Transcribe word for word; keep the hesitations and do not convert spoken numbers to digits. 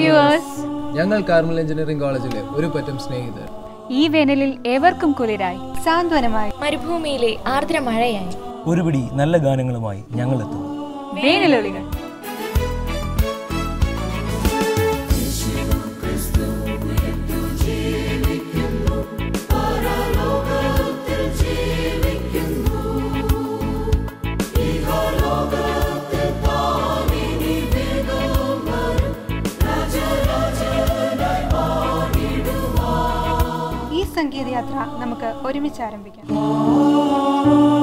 Viewers, ഞങ്ങൾ Carmel engineering കോളേജിലെ ഒരു പറ്റം സ്നേഹിതർ ഈ വേനലിൽ ഏവർക്കും കുളിരായി, സാന്ത്വനമായി, മരുഭൂമിയിലെ ആർദ്ര മഴയായി ഒരുപിടി നല്ല ഗാനങ്ങളുമായി ഞങ്ങൾ എത്തുന്നു. വേനലൊളികൾ. സംഗീതയാത്ര നമുക്ക് ഒരുമിച്ച് ആരംഭിക്കാം.